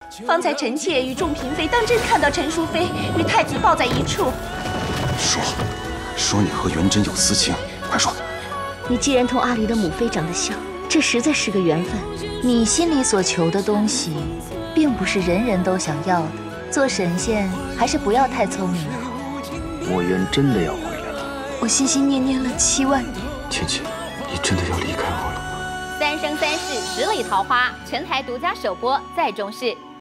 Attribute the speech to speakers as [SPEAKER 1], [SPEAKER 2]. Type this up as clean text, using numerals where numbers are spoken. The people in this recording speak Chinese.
[SPEAKER 1] 方才臣妾与众嫔妃当真看到陈淑妃与太子抱在一处。
[SPEAKER 2] 说你和元贞有私情，快说！
[SPEAKER 1] 你既然同阿离的母妃长得像，这实在是个缘分。
[SPEAKER 3] 你心里所求的东西，并不是人人都想要的。做神仙还是不要太聪明了。
[SPEAKER 4] 墨渊真的要回来了，
[SPEAKER 1] 我心心念念了7万年。
[SPEAKER 2] 芊芊，你真的要离开我了吗？
[SPEAKER 5] 三生三世十里桃花，全台独家首播，在中视。